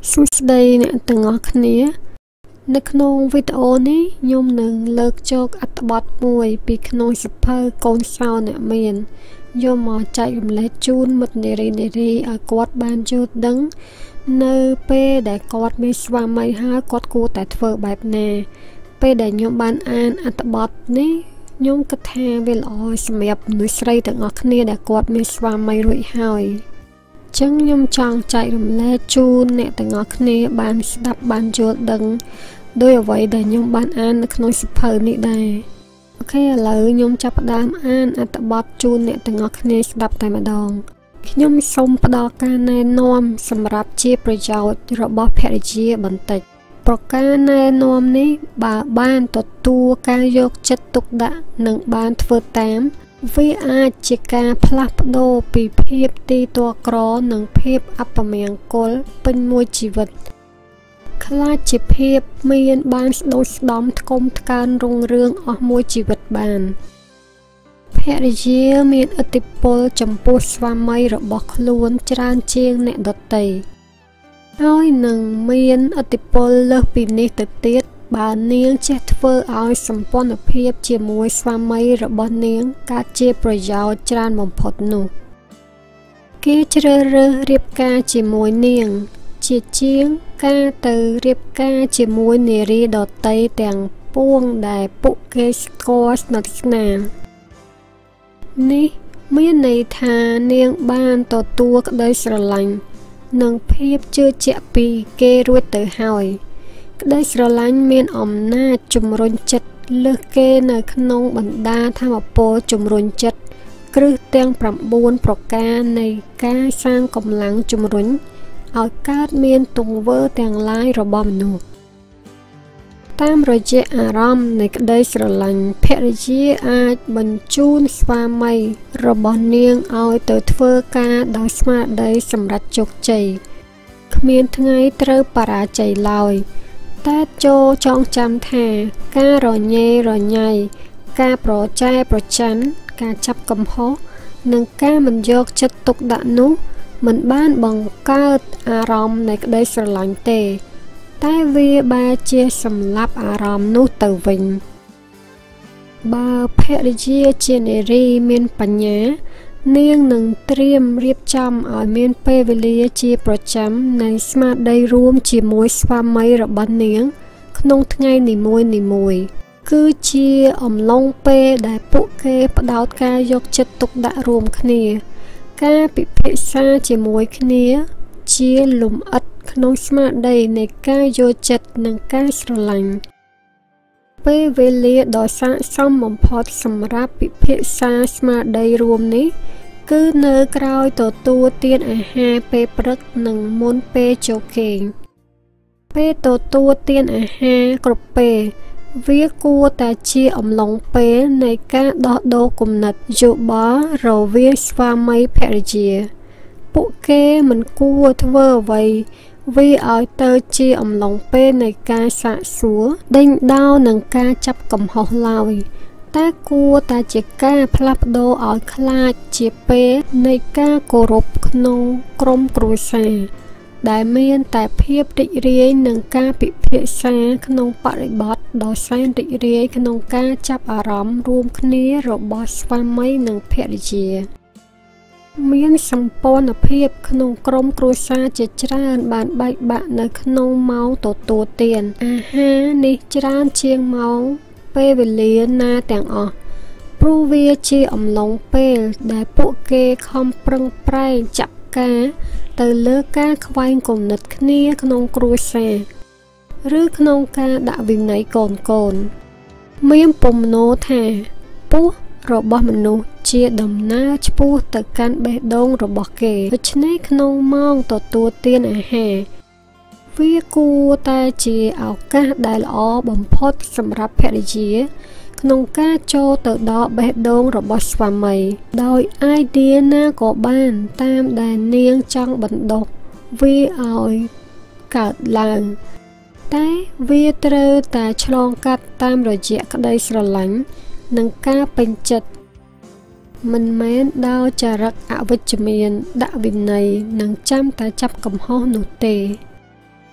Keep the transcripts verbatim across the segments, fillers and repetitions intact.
សួស្តីអ្នកទាំងអស់គ្នានៅក្នុងវីដេអូនេះខ្ញុំនឹងលើកយកអត្ថបទមួយពីក្នុងសៀវភៅកូនសោអ្នកមានយកមកចែករំលែកជូនមិត្តនារីនារីឲ្យគាត់បានយល់ដឹងនៅពេលដែលគាត់មានស្វាមីហើយគាត់គួរតែធ្វើបែបណាពេលដែលខ្ញុំបានអានអត្ថបទនេះខ្ញុំគិតថាវាល្អសម្រាប់មនុស្សស្រីទាំងអស់គ្នាដែលគាត់មានស្វាមីរួចហើយចឹងខ្ញុំចង់ចែករំលែកជូនអ្នកទាំងអស់គ្នាបានស្ដាប់បានយល់ដឹងដោយអ្វីដែលខ្ញុំបានអាននៅក្នុងសៀវភៅនេះដែរអូខេឥឡូវខ្ញុំចាប់ផ្ដើមអានអត្ថបទជូនអ្នកទាំងអស់គ្នាស្ដាប់តែម្ដងខ្ញុំសូមផ្ដល់ការណែនាំសម្រាប់ជាប្រយោជន៍របស់ភរិយាបន្តិចប្រការណែនាំនេះបើបានទទួលការយកចិត្តទុកដាក់និងបានធ្វើតាមវាអាចជាការផ្លាស់ប្ដូរពីភាពទីទ័លក្រនិងភាពអពមង្គលពេញមួយជីវិតខ្លាចជាភាពមានបានស្ដូរស្ដំថ្កុំថ្កើងរុងរឿងអស់មួយជីវិតបានភរិយាមានឥទ្ធិពលចំពោះស្វាមីរបស់ខ្លួនច្រើនជាងអ្នកដទៃហើយនឹងមានឥទ្ធិពលលើសពីនេះទៅទៀតបើនាងចេះធ្វើឲ្យសម្ព័ន្ធភាពជាមួយស្វាមីរបស់នាងកើតជាប្រយោជន៍ច្រើនបំផុតនោះគេជ្រើសរើសរៀបការជាមួយនាងជាជាងការទៅរៀបការជាមួយនារីដទៃទាំងពួងដែលពួកគេស្គាល់ស្និទ្ធស្នាលនេះមានន័យថានាងបានទទួលក្តីស្រឡាញ់និងភាពជឿជាក់ពីគេរួចទៅហើយក្តីស្រឡាញ់មានអំណាចជំរុញចិត្តលើសគេនៅក្នុងបណ្ដាធម៌ពលជំរុញចិត្តគ្រឹះទាំងប្រាំបួនប្រការនៃការសាងកម្លាំងជំរុញឲ្យកើតមានទង្វើទាំងឡាយរបស់មនុស្សតាមរយៈអារម្មណ៍នៃក្តីស្រឡាញ់ភរិយាអាចបញ្ជូនស្វាមីរបស់នាងឲ្យទៅធ្វើការដោយស្មារតីសម្រេចជោគជ័យគ្មានថ្ងៃត្រូវបរាជ័យឡើយតែចូលចងចាំថាការរញ៉េរញ៉ៃការប្រចែប្រច័ណ្ឌការចាប់កំហុសនិងការមិនយកចិត្តទុកដាក់នោះមិនបានបង្កើតអារម្មណ៍នៃក្តីស្រឡាញ់ទេតែវាបែរជាសម្លាប់អារម្មណ៍នោះទៅវិញបើភរិយាជានារីមានបញ្ញានាងនឹងត្រៀមរៀបចំឲ្យមានពេលវេលាជាប្រចាំនៃស្មារតីរួមជាមួយស្វាមីរបស់នាងក្នុងថ្ងៃនីមួយនីមួយគឺជាអំឡុងពេលដែលពួកគេផ្ដោតការយកចិត្តទុកដាក់រួមគ្នាការពិភាក្សាជាមួយគ្នាជាលំអិតក្នុងស្មារតីនៃការយល់ចិត្តនិងការស្រឡាញ់ពេលវេលាដ៏ស័ក្តិសមបំផុតសម្រាប់ពិភាក្សាស្មារតីរួមនេះគឺនៅក្រោយទទួលទានអាហារពេលព្រឹកនិងមុនពេលចូលគេងពេលទទួលទានអាហារគ្រប់ពេលវាគួរតែជាអំឡុងពេលនៃការដោះដូរគំនិតយោបល់រវាងស្វាមីភរិយាពួកគេមិនគួរធ្វើអ្វីវាឲ្យទៅជាអំឡុងពេលនៃការសាកសួរដេញដោលនឹងការចាប់កំហុសឡើយតែគួរតែជាការផ្លាស់ប្ដូរឲ្យខ្លាចជាពេលនៃការគោរពក្នុងក្រុមគ្រួសារដែលមានតែភាពរីករាយនឹងការពិភាក្សាក្នុងបរិបទដ៏សែនរីករាយក្នុងការចាប់អារម្មណ៍រួមគ្នារបស់ស្វាមីនិងភរិយាមានសម្ព័ន្ធភាពក្នុងក្រុមគ្រួសារជាច្រើនបានបែកបាក់នៅក្នុងម៉ោងទទួលទានអាហារនេះច្រើនជាងម៉ោងពេលវេលាណាទាំងអស់ព្រោះវាជាអំឡុងពេលដែលពួកគេខំប្រឹងប្រែងចាត់ការទៅលើការខ្វែងគំនិតគ្នាក្នុងគ្រួសារឬក្នុងការដាក់វិន័យកូនកូនមានពំណូថាពោះរបស់មនុស្សជាដំណើរឆ្ពោះទៅកាន់បេះដូងរបស់គេដូច្នេះក្នុងម៉ោងទទួលទានអាហារវាគួរតែជាឱកាសដែលល្អបំផុតសម្រាប់ភរិយាក្នុងការចូលទៅដល់បេះដូងរបស់ស្វាមីដោយអាយឌីណាក៏បានតាមដែលនាងចង់បណ្ដុះវាឲ្យកើតឡើងតែវាត្រូវតែឆ្លងកាត់តាមរយៈក្តីស្រឡាញ់និងការពេញចិត្តមិនមែនដោយចរិតអវិជ្ជមានដាក់វិន័យនិងចាំតែចាប់កំហុសនោះទេ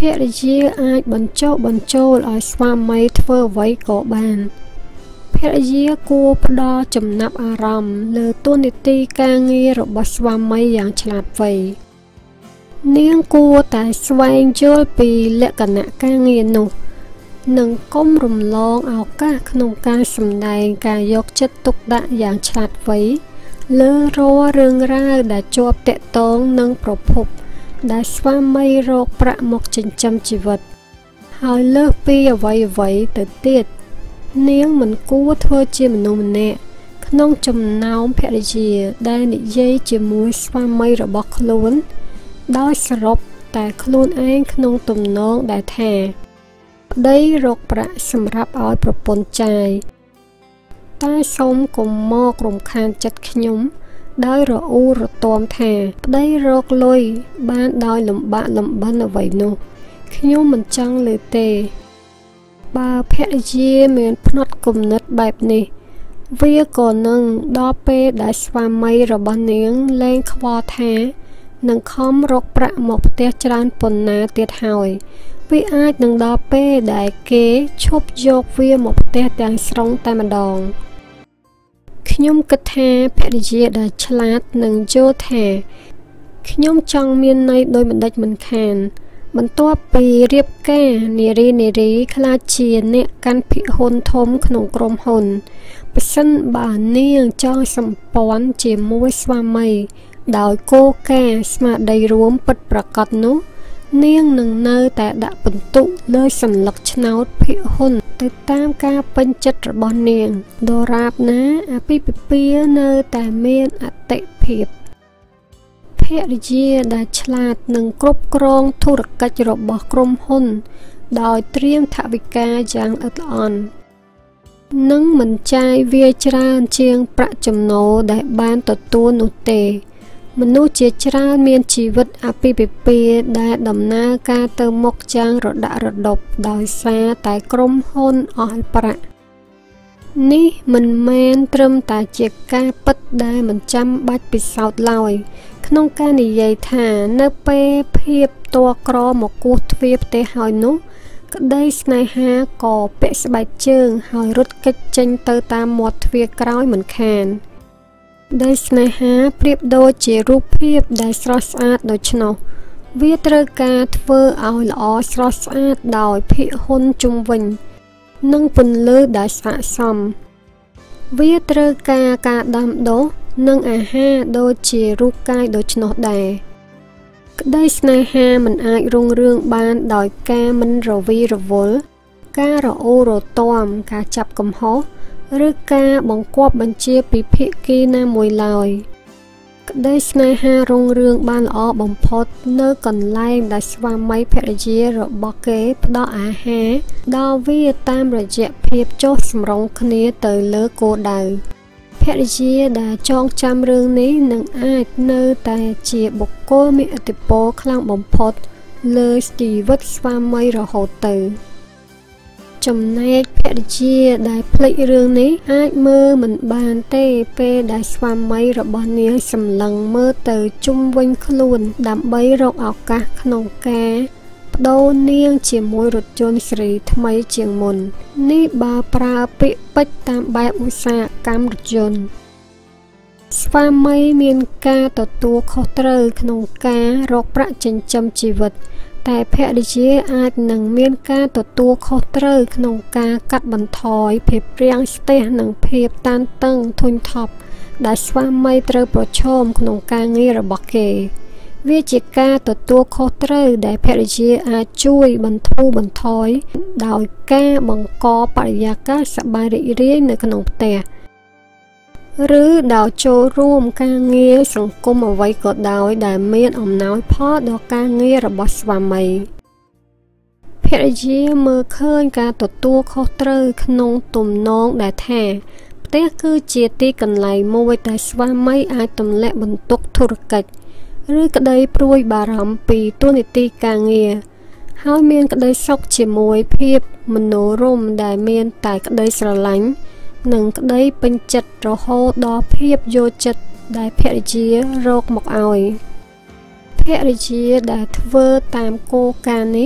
រិយាអាចបញ្ចុះបញ្ចូលឲ្យស្វាមីធ្វើអ្វីក៏បានភរិយាគួរផ្ដល់ចំណាប់អារម្មណ៍លើតួនាទីការងាររបស់ស្វាមីយ៉ាងឆ្លាតវៃនាងគួរតែស្វែងយល់ពីលក្ខណៈការងារនោះនិងកុំរំលងឱកាសក្នុងការសម្ដែងការយកចិត្តទុកដាក់យ៉ាងឆ្លាតវៃលើរាល់រឿងរ៉ាវដែលជាប់ទាក់ទងនឹងប្រភពដែលស្វាមីរកប្រាក់មកចិញ្ចឹមជីវិតហើយលើសពីអ្វីអ្វីទៅទៀតនាងមិនគួរធ្វើជាមនុស្សម្នាក់ក្នុងចំណោមភរិយាដែលនិយាយជាមួយស្វាមីរបស់ខ្លួនដោយសរុបតែខ្លួនឯងក្នុងទំនងដែលថាប្តីរកប្រាក់សម្រាប់ឲ្យប្រពន្ធចាយតែសូមកុំមករំខានចិត្តខ្ញុំដោយរអ៊ូរទាំថាប្តីរកលុយបានដោយលំបាកលំបិនអ្វីនោះខ្ញុំមិនចង់លើទេបើភរិយាមានផ្នត់គំនិតបែបនេះវាក៏នឹងដល់ពេលដែលស្វាមីរបស់នាងលែងខ្វល់ថានឹងខំរកប្រាក់មកផ្ទះច្រើនប៉ុណ្ណាទៀតហើយវាអាចនឹងដល់ពេលដែលគេឈប់យកវាមកផ្ទះទាំងស្រុងតែម្ដងខ្ញុំគិតថាភរិយាដែលឆ្លាតនឹងយល់ថាខ្ញុំចង់មានន័យដោយមិនដេចមិនខានបន្ទាប់ពីរៀបការនារីនារីខ្លាចជាអ្នកកាន់ភិហ៊ុនធំក្នុងក្រុមហ៊ុនប្រសិនបើនាងចង់សម្ព័ន្ធជាមួយស្វាមីដោយគោលការណ៍ស្មារតីរួមពិតប្រាកដនោះនាងនឹងនៅតែដាក់ពិន្ទុលើសញ្ញកឆ្នោតភិហ៊ុនទៅតាមការពេញចិត្តរបស់នាងដរាបណាអាពាហ៍ពិពាហ៍នៅតែមានអតិភិបភរិយាដែលឆ្លាតនឹងគ្រប់គ្រងធុរកិច្ចរបស់ក្រុមហ៊ុនដោយត្រៀមថវិកាយ៉ាងល្អិតល្អន់និងមិនចាយវាច្រើនជាងប្រាក់ចំណូលដែលបានទទួលនោះទេមនុស្សជាច្រើនមានជីវិតអាពាហ៍ពិពាហ៍ដែលដំណើរការទៅមុខយ៉ាងរដាក់រដប់ដោយសារតែក្រុមហ៊ុនអស់ប្រាក់នេះមិនមែនត្រឹមតែជាការពិតដែលមិនចាំបាច់ពិសោធន៍ឡើយក្នុងការនិយាយថានៅពេលភាពតក្រមកគោះទ្វារផ្ទះហើយនោះក្តីស្នេហាក៏ពាក់ស្បែកជើងហើយរត់គេចចេញទៅតាមមាត់ទ្វារក្រោយមិនខានដែលស្នេហាប្រៀបដូចជារូបភាពដែលស្រស់ស្អាតដូច្នោះវាត្រូវការធ្វើឲ្យល្អស្រស់ស្អាតដោយភិហ៊ុនជុំវិញនិងពន្លឺដែលស័ក្តិសមវាត្រូវការការដាំដុះនិងអាហារដូចជារូបកាយដូច្នោះដែរក្តីស្នេហាមិនអាចរុងរឿងបានដោយការមិនរវីរវល់ការរអ៊ូរទាំការចាប់កំហុសឬការបង្គាប់បញ្ជាពីភាគីណាមួយឡើយក្តីស្នេហារុងរឿងបានល្អបំផុតនៅកន្លែងដែលស្វាមីភរិយារបស់គេផ្ដល់អាហារដល់វាតាមរយៈភាពចុះសម្រុងគ្នាទៅលើគោលដៅភរិយាដែលចងចាំរឿងនេះនឹងអាចនៅតែជាបុគ្គលមានឥទ្ធិពលខ្លាំងបំផុតលើជីវិតស្វាមីរហូតទៅចំណែកភរិយាដែលភ្លេចរឿងនេះអាចមើលមិនបានទេពេលដែលស្វាមីរបស់នាងសម្លឹងមើលទៅជុំវិញខ្លួនដើម្បីរកឱកាសក្នុងការបដូរនាងជាមួយរថយន្តស៊េរីថ្មីជាងមុននេះបើប្រើពាក្យពេចន៍តាមបែបឧស្សាហកម្មរថយន្តស្វាមីមានការទទួលខុសត្រូវក្នុងការរកប្រាក់ចិញ្ចឹមជីវិតតែភរិយាអាចនឹងមានការទទួលខុសត្រូវក្នុងការកាត់បន្ថយភាពរាំងស្ទះនិងភាពតានតឹងធុញថប់ដែលស្វាមីត្រូវប្រឈមក្នុងការងាររបស់គេវាជាការទទួលខុសត្រូវដែលភរិយាអាចជួយបន្ធូរបន្ថយដោយការបង្កបរិយាកាសសប្បាយរីករាយនៅក្នុងផ្ទះឬដោយចូលរួមការងារសង្គមអ្វីក៏ដោយដែលមានអំណោយផលដល់ការងាររបស់ស្វាមីភរិយាមើលឃើញការទទួលខុសត្រូវក្នុងទំនងដែលថាផ្ទះគឺជាទីកន្លែងមួយដែលស្វាមីអាចទម្លាក់បន្ទុកធុរកិច្ចឬក្តីព្រួយបារម្ភពីទូនាទីការងារហើយមានក្តីសុខជាមួយភាពមនោរម្យដែលមានតែក្តីស្រឡាញ់និងក្តីពេញចិត្តរហូតដល់ភាពយកចិត្តដែលភរិយារកមកឲ្យភរិយាដែលធ្វើតាមគោលការណ៍នេះ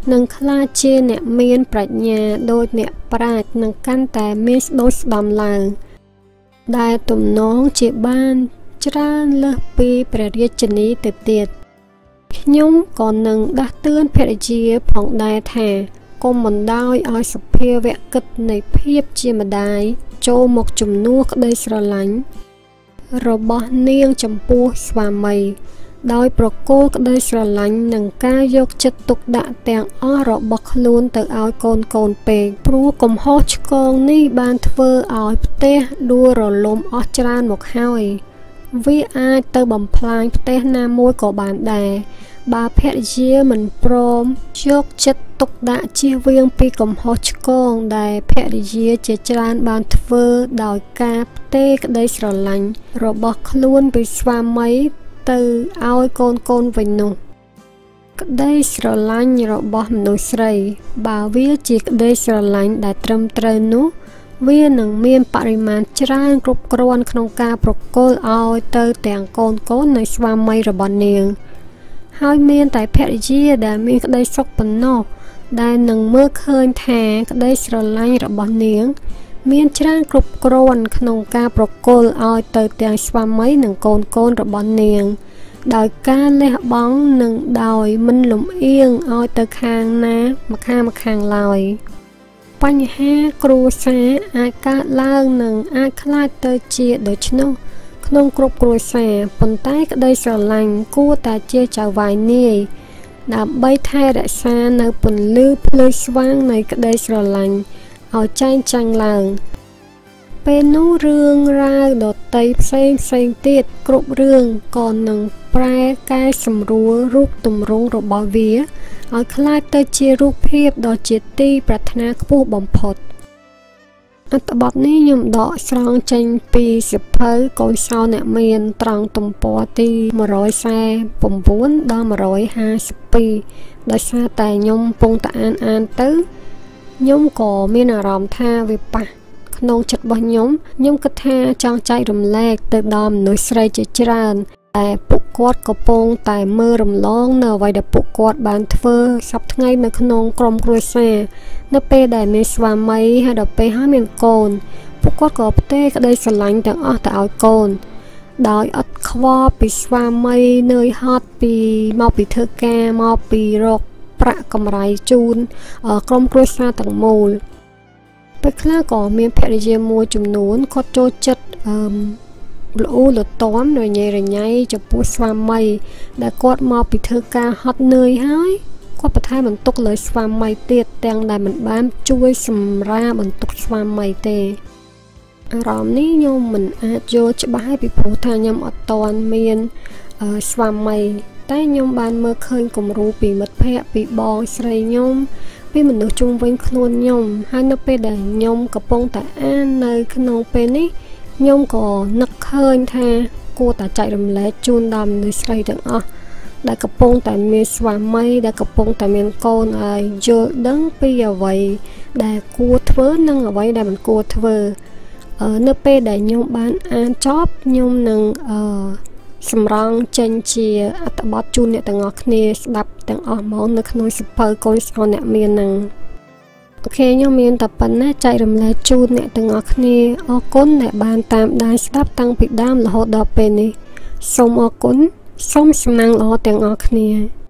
នឹងខ្លាចជាអ្នកមានប្រាជ្ញាដោយអ្នកប្រាជ្ញនឹងកាន់តែមានស្ដូចស្ដំឡើងដែលទំនងជាបានច្រើនលើសពីព្រះរាជនីទៅទៀតខ្ញុំក៏នឹងដាស់តឿនភរិយាផងដែរថាកុំបណ្ដោយឲ្យសភាវកិច្ចនៃភាពជាម្ដាយចូលមកជំនួសក្តីស្រឡាញ់របស់នាងចំពោះស្វាមីដោយប្រគល់ក្តីស្រឡាញ់និងការយកចិត្តទុកដាក់ទាំងអស់របស់ខ្លួនទៅឲ្យកូនកូនពេកព្រោះកំហុសឆ្គងនេះបានធ្វើឲ្យផ្ទះដួលរលំអស់ច្រើនមកហើយវាអាចទៅបំផ្លាញផ្ទះណាមួយក៏បានដែរបើភរិយាមិនព្រមយកចិត្តទុកដាក់ជៀសវាងពីកំហុសឆ្គងដែលភរិយាជាច្រើនបានធ្វើដោយការផ្ទេរក្តីស្រឡាញ់របស់ខ្លួនពីស្វាមីទៅឲ្យកូនកូនវិញនោះក្តីស្រឡាញ់របស់មនុស្សស្រីបើវាជាក្តីស្រឡាញ់ដែលត្រឹមត្រូវនោះវានឹងមានបរិមាណច្រើនគ្រប់គ្រាន់ក្នុងការប្រគល់ឲ្យទៅទាំងកូនកូននៃស្វាមីរបស់នាងហើយមានតែភរិយាដែលមានក្តីសុខប៉ុណ្ណោះដែលនឹងមើលឃើញថាក្តីស្រឡាញ់របស់នាងមានច្រើនគ្រប់គ្រាន់ក្នុងការប្រគល់ឲ្យទៅទាំងស្វាមីនិងកូនកូនរបស់នាងដោយការលះបង់និងដោយមិនលំអៀងឲ្យទៅខាងណាម្ខាងម្ខាងឡើយបញ្ហាគ្រួសារអាចកើតឡើងនិងអាចក្លាយទៅជាដូច្នោះក្នុងគ្រប់គ្រួសារប៉ុន្តែក្តីស្រឡាញ់គួរតែជាចៅហ្វាយនាយដើម្បីថែរក្សានៅពន្លឺភ្លើងស្វាងនៃក្តីស្រឡាញ់ឲ្យចែងចាំងឡើងពេលនោះរឿងរ៉ាវដតីផ្សេងផ្សេងទៀតគ្រប់រឿងក៏នឹងប្រែកែសម្រួលរូបទម្រង់របស់វាឲ្យคล้ายទៅជារូបភាពដ៏ជាទីប្រាថ្នាខ្ពស់បំផុតអត្ថបទនេះខ្ញុំដកស្រង់ចេញពីសៀវភៅកូនសោអ្នកមានត្រង់ទំព័រទីmột trăm bốn mươi chínដល់một trăm hai mươi haiដោយសារតែខ្ញុំកំពុងតែអានអានទៅខ្ញុំក៏មានអារម្មណ៍ថាវាប៉ះក្នុងចិត្តរបស់ខ្ញុំខ្ញុំគិតថាចង់ចែករំលែកទៅដល់មនុស្សស្រីជាច្រើនតែពួកគាត់កំពុងតែមើលរំលងនៅអ្វីដែលពួកគាត់បានធ្វើសប្តាហ៍ថ្ងៃនៅក្នុងក្រុមគ្រួសារនៅពេលដែលមានស្វាមីហើយដល់ពេលហើយមានកូនពួកគាត់ក៏ផ្ទេរក្តីស្រឡាញ់ទាំងអស់ទៅឲ្យកូនដោយអត់ខ្វល់ពីស្វាមីនឿយហត់ពីមកពីធ្វើការមកពីរកប្រាក់កម្រៃជូនក្រុមគ្រួសារទាំងមូលពេលខ្លះក៏មានភរិយាមួយចំនួនគាត់ចូលចិត្តអឺល្អលតំរញ៉េរញ៉ៃចំពោះស្វាមីដែលគាត់មកពីធ្វើការហត់នឿយហើយគាត់បន្ថែមបន្ទុកលើស្វាមីទៀតទាំងដែលមិនបានជួយសម្រាលបន្ទុកស្វាមីទេអារម្មណ៍នេះខ្ញុំមិនអាចយល់ច្បាស់ពីព្រោះថាខ្ញុំអត់តន់មានស្វាមីតែខ្ញុំបានមើលឃើញគំរូពីមិត្តភ័ក្តិពីបងស្រីខ្ញុំពីមនុស្សជុំវិញខ្លួនខ្ញុំហើយនៅពេលដែលខ្ញុំកំពុងតែអាននៅក្នុងពេលនេះខ្ញុំក៏នឹកឃើញថាគួរតែចែករំលែកជូនដល់មនុស្សស្រីទាំងអស់ដែលកំពុងតែមានស្វាមីដែលកំពុងតែមានកូនឲ្យយល់ដឹងពីអ្វីដែលគួរធ្វើនិងអ្វីដែលមិនគួរធ្វើនៅពេលដែលខ្ញុំបានអានចប់ខ្ញុំនឹងអឺសម្រង់ចេញជាអត្ថបទជូនអ្នកទាំងអស់គ្នាស្ដាប់ទាំងអស់មកនៅក្នុងសៀវភៅកូនសោអ្នកមាននឹងអូខេខ្ញុំមានតែប៉ុណ្ណាចែករំលែកជូនអ្នកទាំងអស់គ្នាអរគុណដែលបានតាមដានស្ដាប់តាំងពីដើមរហូតដល់ពេលនេះសូមអរគុណសូមសំណាងល្អទាំងអស់គ្នា